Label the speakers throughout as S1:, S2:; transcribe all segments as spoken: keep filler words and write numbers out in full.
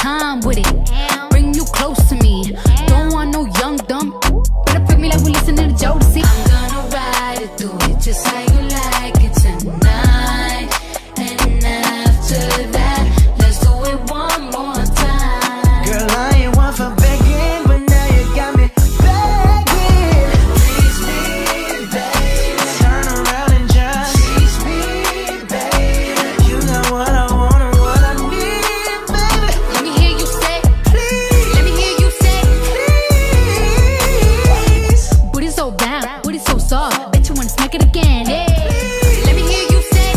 S1: time with it. Bring you close to me. Don't want no young dumb. Better pick me like we listening to Jodeci. I'm gonna ride it, do it just how you like it tonight. And after that, let's do it one more time.
S2: Girl, I ain't one for begging, but now you got me begging. Please me, baby. Turn around and just tease me, baby. You got what I want and what I need, baby.
S1: Let me hear you say, please. Let me hear you say, please. Booty so bound, booty so soft. Bet you wanna smack it again. Hey. Let me hear you say,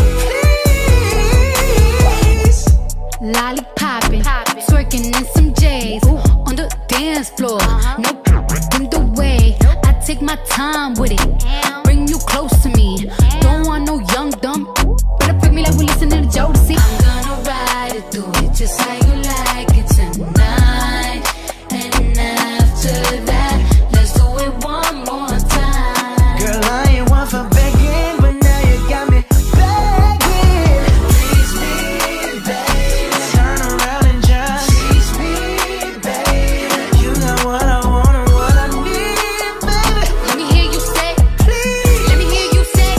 S1: please. Lollipoppin, twerkin in some J's on the dance floor. No in the way. I take my time with it. Bring you close to me. Don't want no young dumb. Better pick me like we listening to Jodeci. I'm gonna ride it, do it just how you like it tonight. And after that, let's do it one more time.
S2: Girl, I ain't one for begging, but now you got me begging. Please me, baby. Turn around and just tease me, baby. You got what I want and what I need, baby.
S1: Let me hear you say, please. Let me hear you say,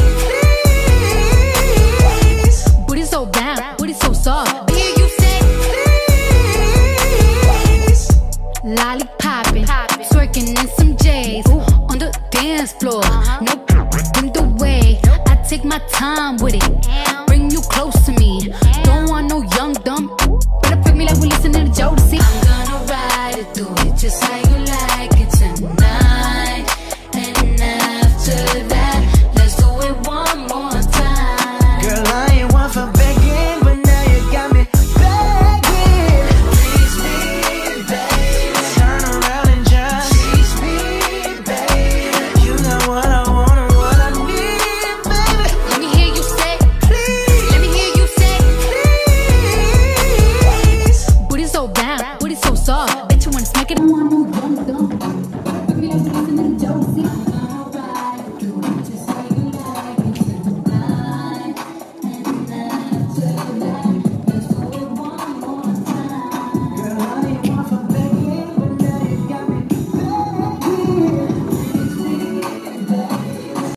S1: please. Booty so bound, booty so soft. Let me hear you say, please. Lollipoppin, twerking in some J's on the dance floor. No in the way. I take my time with it. Bring you close to me. Don't want no young dumb. Better pick me like we listening to Jodeci. I'm gonna ride it, do it just how you like it tonight.